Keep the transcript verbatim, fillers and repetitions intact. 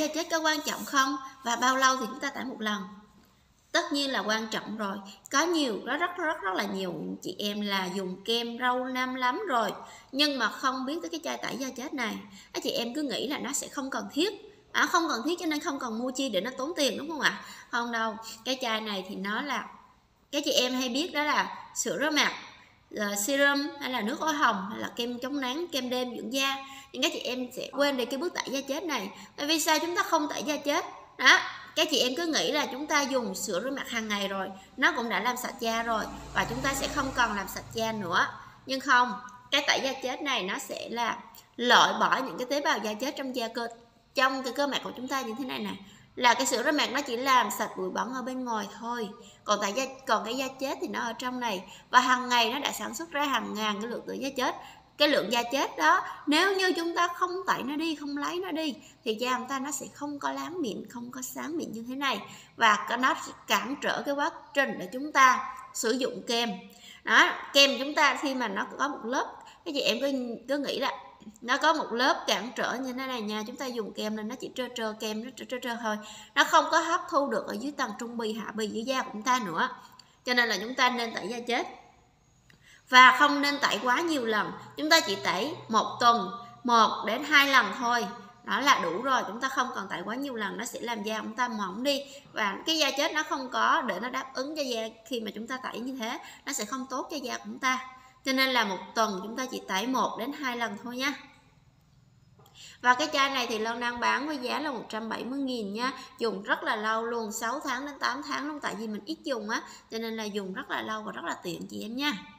da chết có quan trọng không? Và bao lâu thì chúng ta tẩy một lần? Tất nhiên là quan trọng rồi. Có nhiều, rất rất rất rất là nhiều chị em là dùng kem lâu năm lắm rồi, nhưng mà không biết tới cái chai tẩy da chết này. Các chị em cứ nghĩ là nó sẽ không cần thiết. À, không cần thiết cho nên không cần mua chi để nó tốn tiền, đúng không ạ? Không đâu. Cái chai này thì nó là, các chị em hay biết đó là sữa rửa mặt, serum hay là nước ối hồng hay là kem chống nắng, kem đêm dưỡng da. Nhưng các chị em sẽ quên đi cái bước tẩy da chết này. Tại vì sao chúng ta không tẩy da chết? Đó, các chị em cứ nghĩ là chúng ta dùng sữa rửa mặt hàng ngày rồi nó cũng đã làm sạch da rồi và chúng ta sẽ không cần làm sạch da nữa. Nhưng không, cái tẩy da chết này nó sẽ là loại bỏ những cái tế bào da chết trong da cơ, trong cái cơ mặt của chúng ta như thế này nè. Là cái sữa rửa mặt nó chỉ làm sạch bụi bẩn ở bên ngoài thôi, còn tại da còn cái da chết thì nó ở trong này, và hàng ngày nó đã sản xuất ra hàng ngàn cái lượng tử da chết. Cái lượng da chết đó nếu như chúng ta không tẩy nó đi, không lấy nó đi thì da chúng ta nó sẽ không có láng mịn, không có sáng mịn như thế này, và nó sẽ cản trở cái quá trình để chúng ta sử dụng kem. Đó, kem chúng ta khi mà nó có một lớp, cái chị em cứ cứ nghĩ là nó có một lớp cản trở như thế này nha, chúng ta dùng kem nên nó chỉ trơ trơ kem, nó trơ trơ, trơ thôi, nó không có hấp thu được ở dưới tầng trung bì, hạ bì dưới da của chúng ta nữa. Cho nên là chúng ta nên tẩy da chết và không nên tẩy quá nhiều lần. Chúng ta chỉ tẩy một tuần một đến hai lần thôi, đó là đủ rồi. Chúng ta không cần tẩy quá nhiều lần, nó sẽ làm da chúng ta mỏng đi, và cái da chết nó không có để nó đáp ứng cho da. Khi mà chúng ta tẩy như thế nó sẽ không tốt cho da của chúng ta, cho nên là một tuần chúng ta chỉ tẩy một đến hai lần thôi nha. Và cái chai này thì Loan đang bán với giá là một trăm bảy mươi nghìn nha. Dùng rất là lâu luôn, sáu tháng đến tám tháng luôn, tại vì mình ít dùng á, cho nên là dùng rất là lâu và rất là tiện chị em nha.